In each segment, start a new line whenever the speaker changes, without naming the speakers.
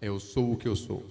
Eu sou o que eu sou.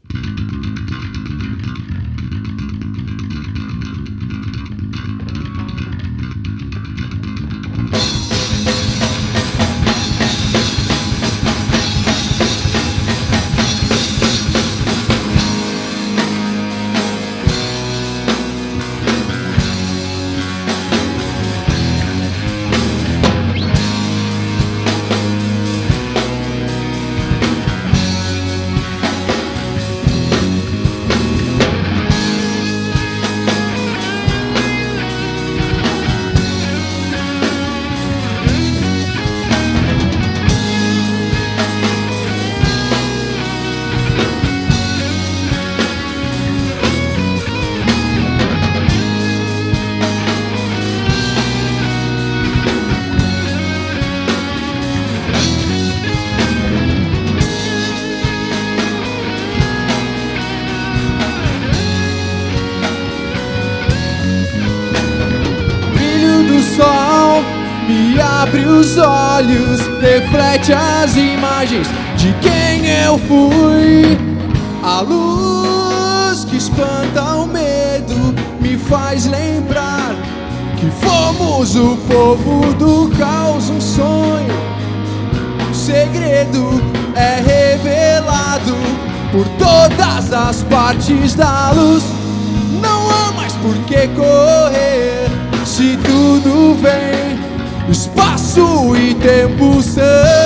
Sol me abre os olhos, reflete as imagens de quem eu fui. A luz que espanta o medo me faz lembrar que fomos o povo do caos, um sonho. O segredo é revelado por todas as partes da luz. Não há mais por que correr, se tudo vem, espaço e tempo são.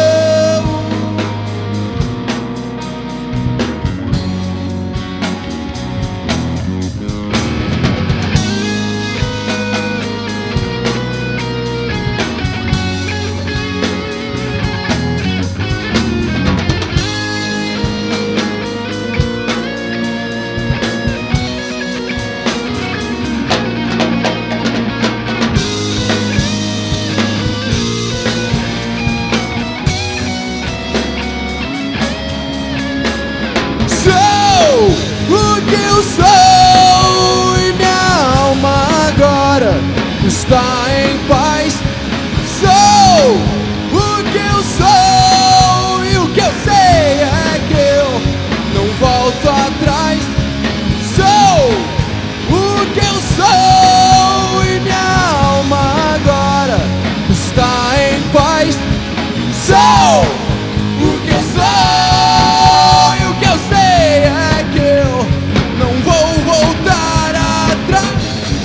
O que eu sou e minha alma agora está em paz. Sou o que eu sou e o que eu sei é que eu não volto atrás. Sou o que eu sou e minha alma agora está em paz. Sou o que eu sou e o que eu sei é que eu não vou voltar atrás.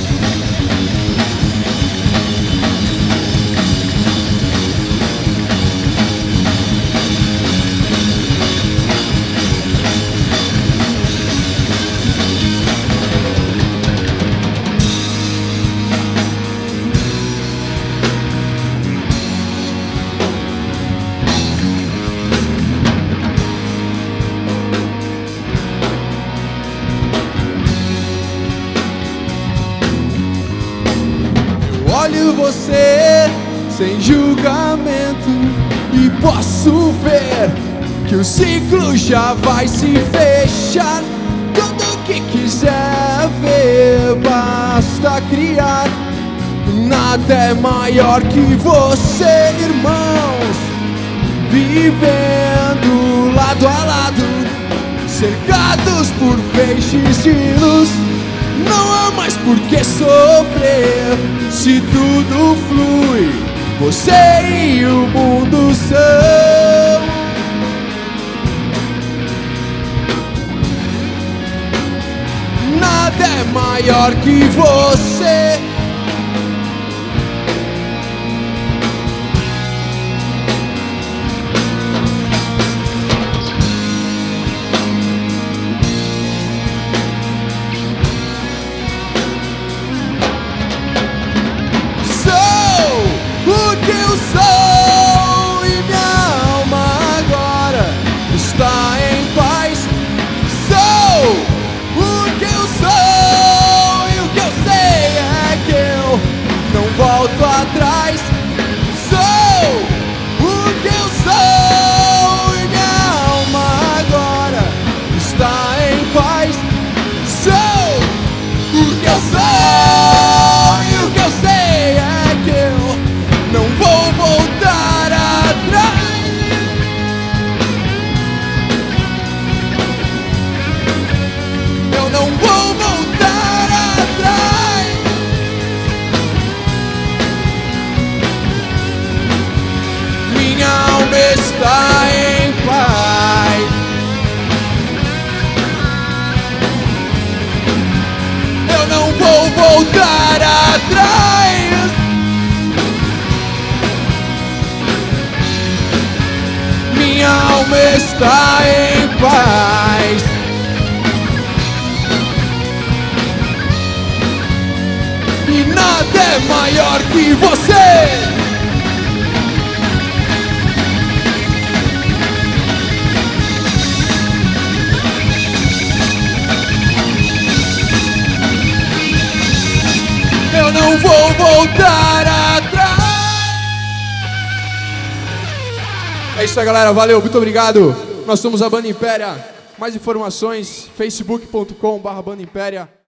Olho você sem julgamento e posso ver que o ciclo já vai se fechar. Tudo que quiser ver, basta criar. Nada é maior que você, irmãos, vivendo lado a lado, cercados por feixes de luz. Não há mais por que sofrer, se tudo flui, você e o mundo são. Nada é maior que você. O que eu sou e minha alma agora está em paz. Sou o que eu sou e o que eu sei é está em paz. E nada é maior que você. Eu não vou voltar atrás. É isso aí, galera. Valeu, muito obrigado. Nós somos a Banda Impéria. Mais informações, facebook.com/Banda Impéria.